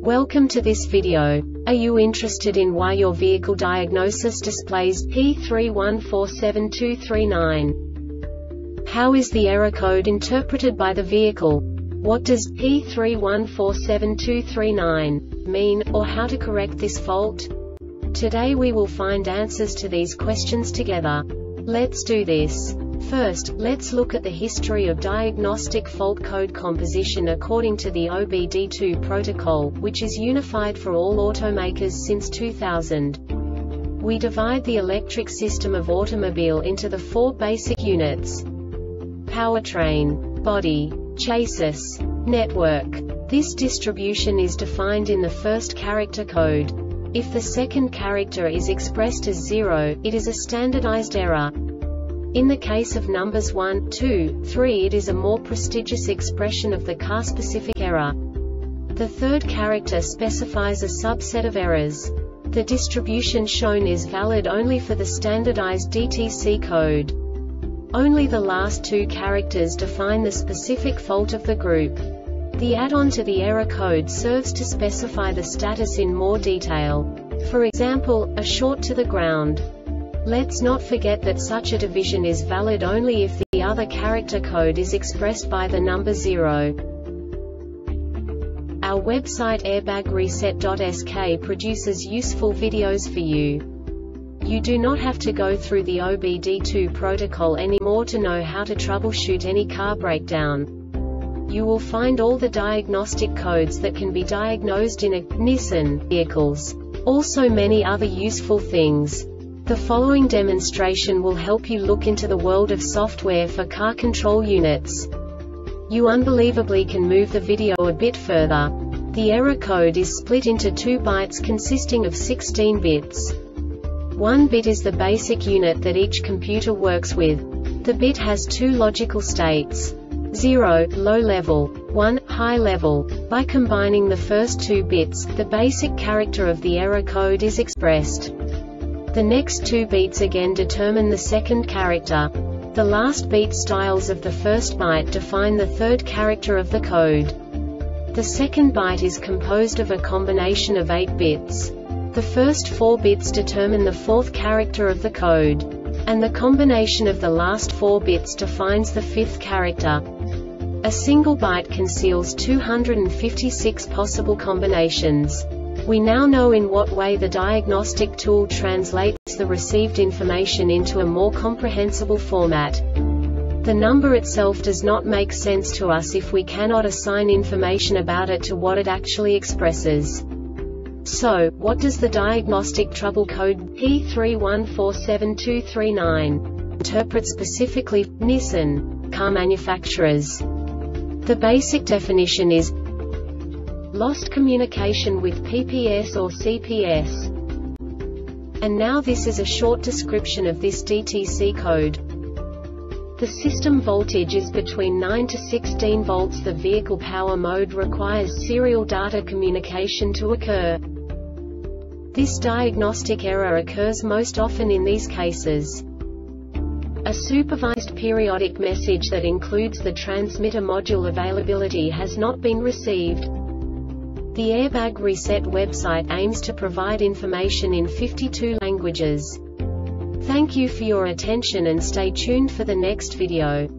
Welcome to this video. Are you interested in why your vehicle diagnosis displays P31472339? How is the error code interpreted by the vehicle? What does P31472339 mean, or how to correct this fault? Today we will find answers to these questions together. Let's do this. First, let's look at the history of diagnostic fault code composition according to the OBD2 protocol, which is unified for all automakers since 2000. We divide the electric system of automobile into the four basic units: powertrain, body, chassis, network. This distribution is defined in the first character code. If the second character is expressed as 0, it is a standardized error. In the case of numbers 1, 2, 3, it is a more prestigious expression of the car-specific error. The third character specifies a subset of errors. The distribution shown is valid only for the standardized DTC code. Only the last two characters define the specific fault of the group. The add-on to the error code serves to specify the status in more detail. For example, a short to the ground. Let's not forget that such a division is valid only if the other character code is expressed by the number 0. Our website airbagreset.sk produces useful videos for you. You do not have to go through the OBD2 protocol anymore to know how to troubleshoot any car breakdown. You will find all the diagnostic codes that can be diagnosed in a Nissan vehicles. Also many other useful things. The following demonstration will help you look into the world of software for car control units. You unbelievably can move the video a bit further. The error code is split into 2 bytes consisting of 16 bits. 1 bit is the basic unit that each computer works with. The bit has 2 logical states: 0, low level, 1, high level. By combining the first 2 bits, the basic character of the error code is expressed. The next 2 beats again determine the second character. The last beat styles of the first byte define the third character of the code. The second byte is composed of a combination of 8 bits. The first 4 bits determine the fourth character of the code. And the combination of the last 4 bits defines the fifth character. A single byte conceals 256 possible combinations. We now know in what way the diagnostic tool translates the received information into a more comprehensible format. The number itself does not make sense to us if we cannot assign information about it to what it actually expresses. So, what does the diagnostic trouble code P31472339 interpret specifically for Nissan car manufacturers? The basic definition is lost communication with PPS or CPS. And now this is a short description of this DTC code. The system voltage is between 9 to 16 volts. The vehicle power mode requires serial data communication to occur. This diagnostic error occurs most often in these cases: a supervised periodic message that includes the transmitter module availability has not been received. The Airbag Reset website aims to provide information in 52 languages. Thank you for your attention and stay tuned for the next video.